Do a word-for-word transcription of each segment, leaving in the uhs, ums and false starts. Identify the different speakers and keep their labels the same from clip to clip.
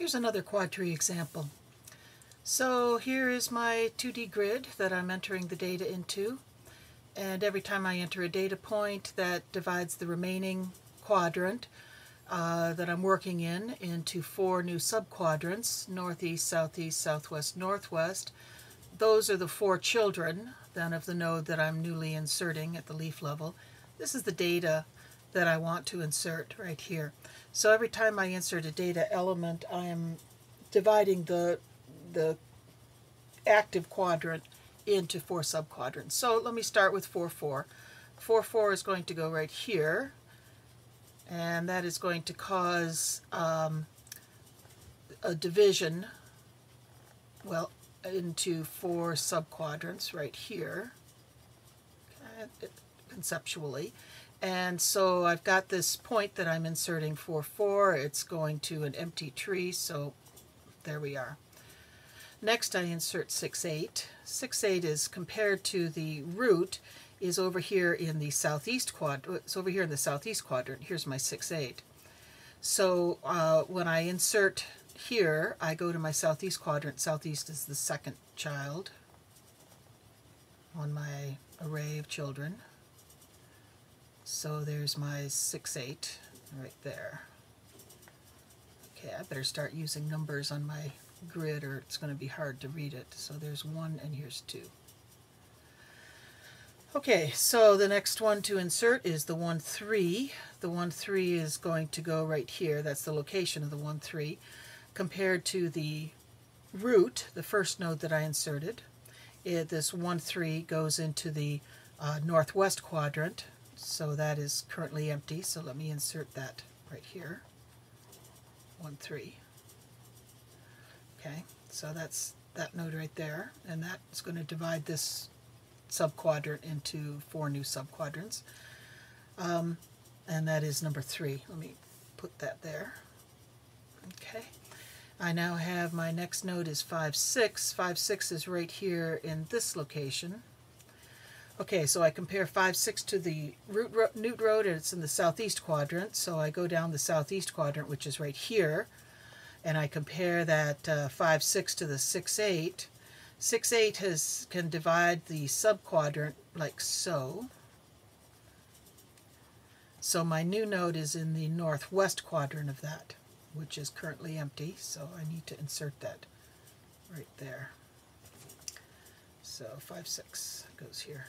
Speaker 1: Here's another quad tree example. So here is my two D grid that I'm entering the data into, and every time I enter a data point, that divides the remaining quadrant uh, that I'm working in into four new subquadrants: northeast, southeast, southwest, northwest. Those are the four children then of the node that I'm newly inserting at the leaf level. This is the data that I want to insert right here. So every time I insert a data element, I am dividing the, the active quadrant into four subquadrants. So let me start with four four. four four is going to go right here, and that is going to cause um, a division, well, into four subquadrants right here, okay, conceptually. And so I've got this point that I'm inserting four four. It's going to an empty tree, so there we are. Next I insert six eight. six eight is compared to the root is over here in the southeast quadrant. It's over here in the southeast quadrant. Here's my six eight. So uh, when I insert here, I go to my southeast quadrant. Southeast is the second child on my array of children. So there's my six eight right there. Okay, I better start using numbers on my grid or it's going to be hard to read it. So there's one and here's two. Okay, so the next one to insert is the one three. The one three is going to go right here. That's the location of the one three. Compared to the root, the first node that I inserted, it, this one three goes into the uh, northwest quadrant. So that is currently empty, so let me insert that right here, one three. Okay, so that's that node right there, and that's going to divide this subquadrant into four new subquadrants. Um, and that is number three. Let me put that there. Okay, I now have my next node is five six. five six is right here in this location. Okay, so I compare five six to the root ro Newt road, and it's in the southeast quadrant. So I go down the southeast quadrant, which is right here, and I compare that uh, five six to the six eight. six eight has, can divide the subquadrant like so. So my new node is in the northwest quadrant of that, which is currently empty, so I need to insert that right there. So five six goes here.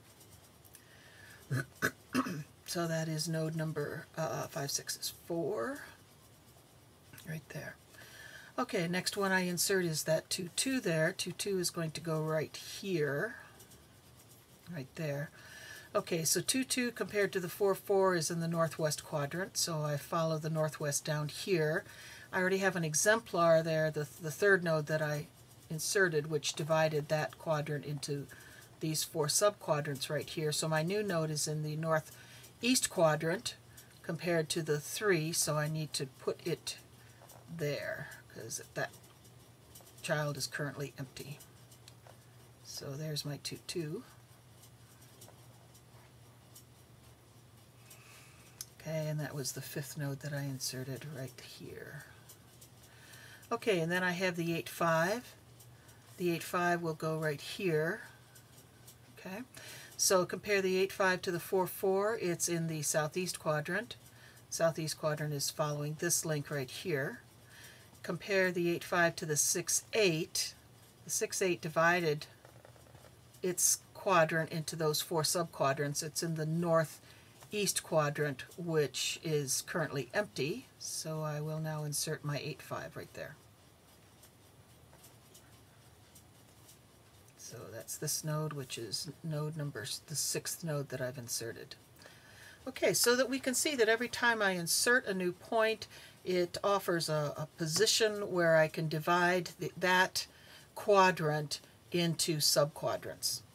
Speaker 1: So that is node number uh, five six is four, right there. Okay, next one I insert is that two two there. two two is going to go right here, right there. Okay, so two two compared to the four four is in the northwest quadrant, so I follow the northwest down here. I already have an exemplar there, the, the third node that I inserted, which divided that quadrant into these four subquadrants right here. So my new node is in the northeast quadrant compared to the three, so I need to put it there because that child is currently empty. So there's my two two. Okay, and that was the fifth node that I inserted right here. Okay, and then I have the eight five. The eight five will go right here. Okay, so compare the eight five to the four four. It's in the southeast quadrant. Southeast quadrant is following this link right here. Compare the eight five to the six eight. The six eight divided its quadrant into those four subquadrants. It's in the northeast quadrant, which is currently empty. So I will now insert my eight five right there. So that's this node, which is node number, the sixth node that I've inserted. Okay, so that we can see that every time I insert a new point, it offers a, a position where I can divide the, that quadrant into subquadrants.